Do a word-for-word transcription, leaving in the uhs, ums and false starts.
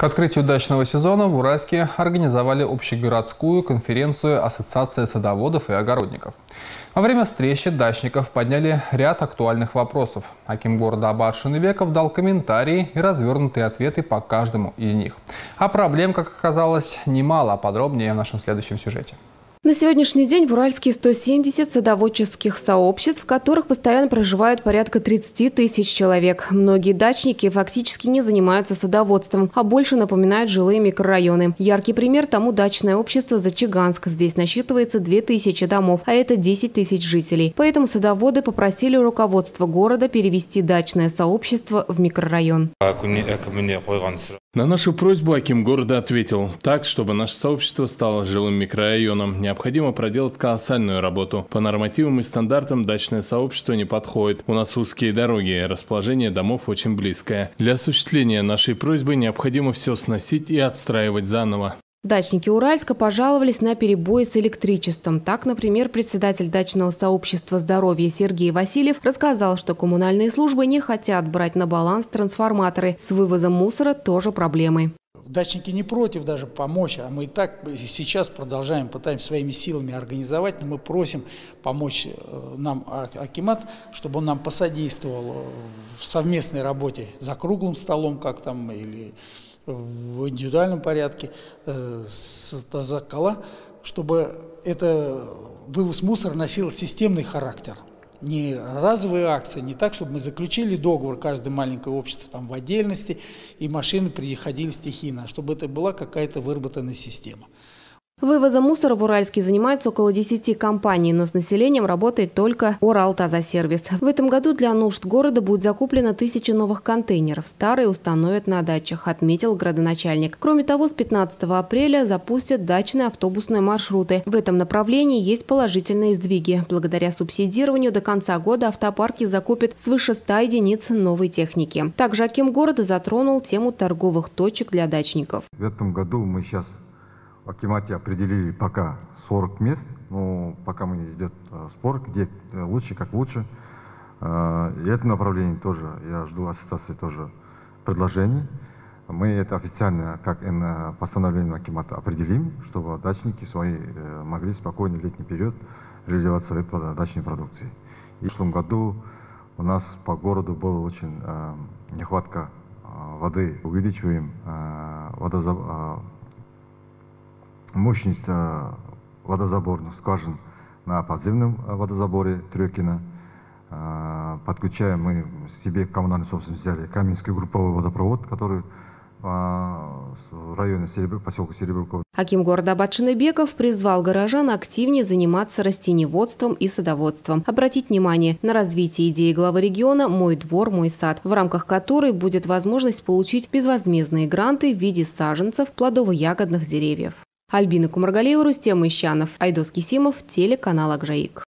К открытию дачного сезона в Уральске организовали общегородскую конференцию Ассоциации садоводов и огородников. Во время встречи дачников подняли ряд актуальных вопросов. Аким города Абат Шыныбеков дал комментарии и развернутые ответы по каждому из них. А проблем, как оказалось, немало. Подробнее в нашем следующем сюжете. На сегодняшний день в Уральске сто семьдесят садоводческих сообществ, в которых постоянно проживают порядка тридцати тысяч человек. Многие дачники фактически не занимаются садоводством, а больше напоминают жилые микрорайоны. Яркий пример тому дачное общество Зачаганск. Здесь насчитывается две тысячи домов, а это десять тысяч жителей. Поэтому садоводы попросили руководство города перевести дачное сообщество в микрорайон. На нашу просьбу аким города ответил: так, чтобы наше сообщество стало жилым микрорайоном, необходимо проделать колоссальную работу. По нормативам и стандартам дачное сообщество не подходит. У нас узкие дороги, расположение домов очень близкое. Для осуществления нашей просьбы необходимо все сносить и отстраивать заново. Дачники Уральска пожаловались на перебои с электричеством. Так, например, председатель дачного сообщества здоровья Сергей Васильев рассказал, что коммунальные службы не хотят брать на баланс трансформаторы. С вывозом мусора тоже проблемы. Дачники не против даже помочь, а мы и так сейчас продолжаем, пытаемся своими силами организовать, но мы просим помочь нам акимат, чтобы он нам посодействовал в совместной работе за круглым столом, как там, или в индивидуальном порядке с Тазакала, чтобы это вывоз мусора носил системный характер. Не разовые акции, не так, чтобы мы заключили договор, каждое маленькое общество там в отдельности, и машины приходили стихийно, а чтобы это была какая-то выработанная система. Вывозом мусора в Уральске занимаются около десяти компаний, но с населением работает только Уралтазасервис. В этом году для нужд города будет закуплено тысяча новых контейнеров. Старые установят на дачах, отметил градоначальник. Кроме того, с пятнадцатого апреля запустят дачные автобусные маршруты. В этом направлении есть положительные сдвиги. Благодаря субсидированию до конца года автопарки закупят свыше ста единиц новой техники. Также аким города затронул тему торговых точек для дачников. В этом году мы сейчас в акимате определили пока сорок мест, но пока мы идет спор, где лучше, как лучше. И это направление тоже, я жду ассоциации тоже предложений. Мы это официально, как постановление акимата, определим, чтобы дачники свои могли спокойно в летний период реализовать свои дачные продукции. И в прошлом году у нас по городу была очень нехватка воды, увеличиваем водозабор. Мощность водозаборных скважин на подземном водозаборе Трёкина. Подключаем мы себе коммунальную собственность, взяли Каменский групповой водопровод, который в районе Серебр... поселка Серебрякова. Аким города Абат Шыныбеков призвал горожан активнее заниматься растениеводством и садоводством. Обратить внимание на развитие идеи главы региона «Мой двор, мой сад», в рамках которой будет возможность получить безвозмездные гранты в виде саженцев плодово-ягодных деревьев. Альбина Кумаргалиева, Рустем Ищанов, Айдос Кисимов, телеканал Акжаик.